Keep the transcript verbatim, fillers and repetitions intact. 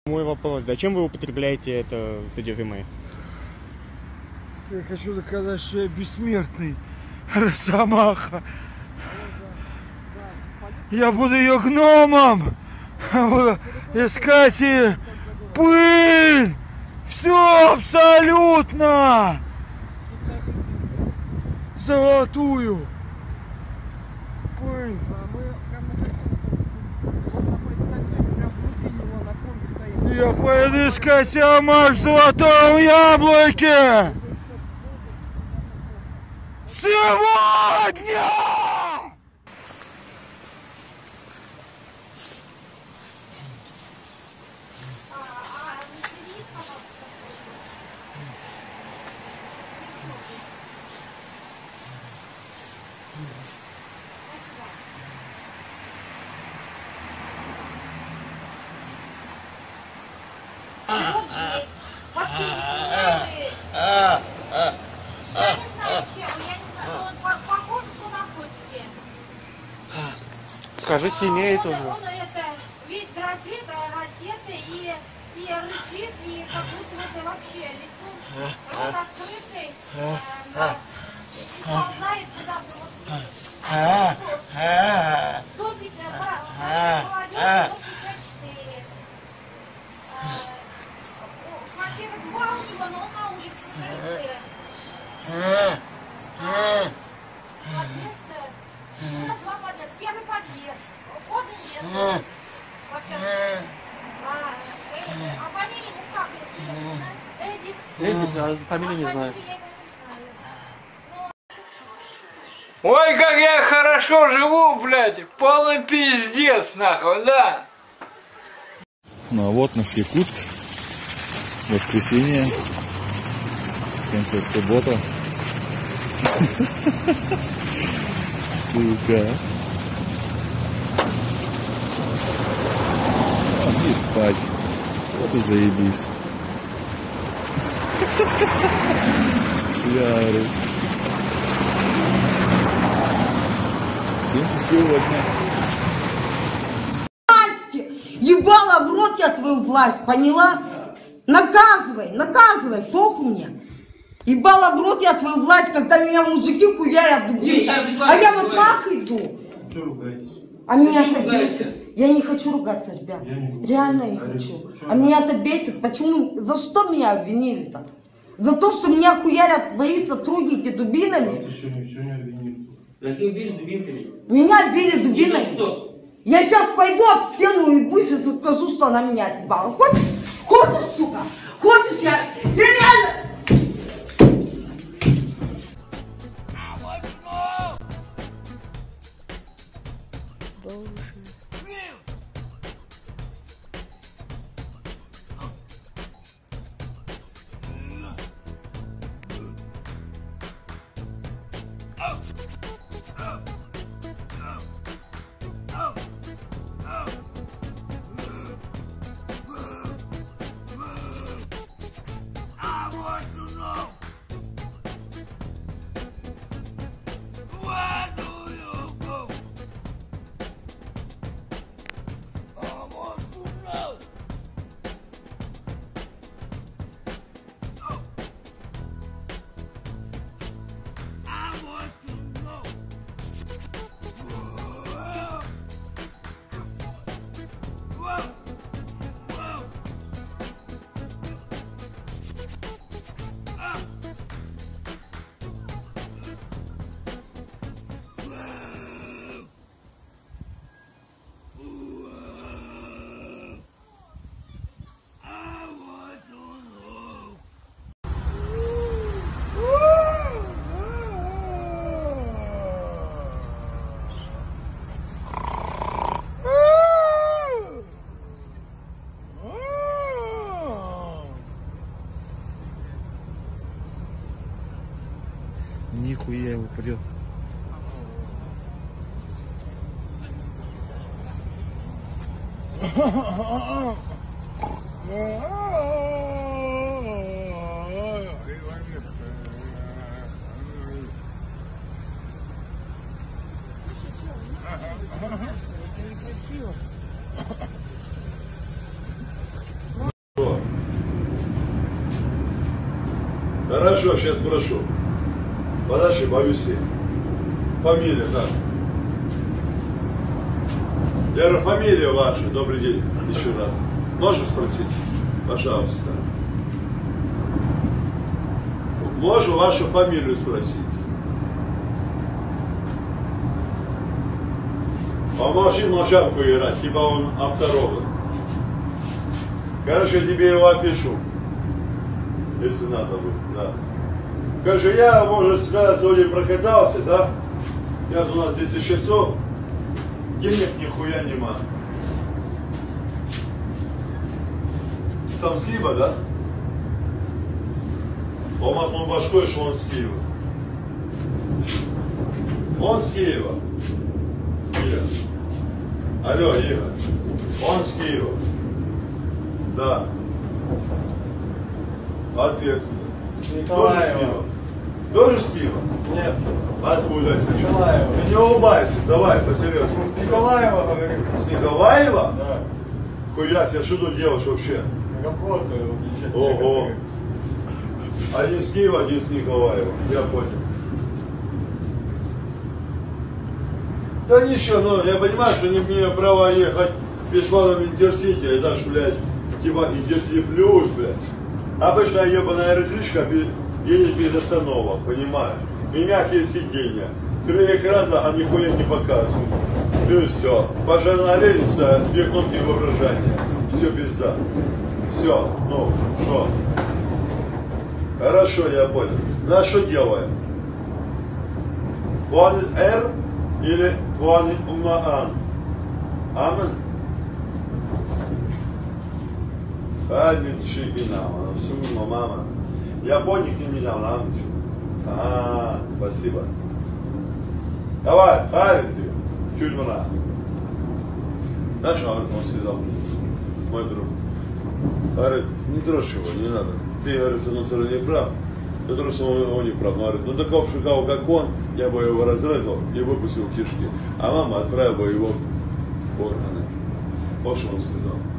Мой вопрос. Зачем вы употребляете это содержимое? Я хочу доказать, что я бессмертный. Росомаха. Я буду ее гномом. Буду искать и пыль. Все абсолютно. Золотую. Пыль. Я поеду искать амаш в золотом яблоке! Сегодня! Скажи сильнее тоже. Он это весь дрожит, ракеты и, и рычит, и как будто это вообще лицо рот открытый, ползает куда-то вот. сто пятьдесят, сто пятьдесят четыре. Квартира два у него, но он на улице, на крыльце. Подъезд, два подъезда, первый подъезд, входа нет. Вообще, а, а фамилия ну как, если Эдик? Эдик, а фамилию не знаю. Ой, как я хорошо живу, блядь, полный пиздец, нахуй, да. Ну а вот наш Якутск, воскресенье, кончилась суббота. Сука. И спать. Вот и заебись. Шляри. Всем счастливого дня. Ебала в рот я твою власть, поняла? Наказывай, наказывай, похуй мне. Ебала в рот я твою власть, когда меня мужики хуярят дубинкой. А я на пах иду. А меня это бесит. Я не хочу ругаться, ребят. Реально не хочу. А меня это бесит. Почему? За что меня обвинили-то? За то, что меня хуярят твои сотрудники дубинами? Какие убили дубинками? Меня били дубинами. Я сейчас пойду об стену и бусь и скажу, что она меня отъебала. Хочешь? Хочешь, сука? Хочешь, я... Я реально... Нихуя его прет. Красиво. Хорошо, сейчас спрошу. Подожди, повиси. Фамилия, да. Я говорю, фамилия ваша, добрый день, еще раз. Можно спросить? Пожалуйста. Можно вашу фамилию спросить? Помолчи, молчанку играть, типа он авторолог. Короче, я тебе его опишу. Если надо будет, да. Короче, я, может сказать, сегодня прокатался, да? Сейчас у нас десять часов. Денег нихуя нема. Сам с Киева, да? Он махнул башкой, что он с Киева. Он с Киева. Игорь. Алло, Игорь. Он с Киева. Да. Ответ. С Николаева. Тоже с Киева? Нет. Откуда? С Николаева. Ты не улыбайся, давай, посерьезнее. С Николаева, говорю. С Николаева? Да. Хуя себе, что тут делаешь вообще? Работаю, в отличие от Ого. некоторых. Один с Киева, один с Николаева. Я понял. Да ничего, ну я понимаю, что не имею права ехать бесплатно в Интерсити, это ж, блядь, типа Интерсити плюс, блядь. Обычная ебаная электричка едет без остановок, понимаешь? И мягкие сиденья. Три экрана, а нихуя не показывают. И все. Пожарная лестница, две кнопки воображения. Все пизда. Все, ну, что? Хорошо, я понял. На что делаем? Планет Р или планет Умаан? Амен? Один чигинама, сумма мама. Я понял, ты меня ламчу. А, спасибо. Давай, харит ты, чуть мана. Знаешь, он сказал, мой друг. Говорит, не дрожь его, не надо. Ты, говорит, с одной стороны прав, с другой стороны он не прав. Говорит, ну такого шукал, как он, я бы его разрезал и выпустил кишки. А мама отправила бы его в органы. Вот что он сказал.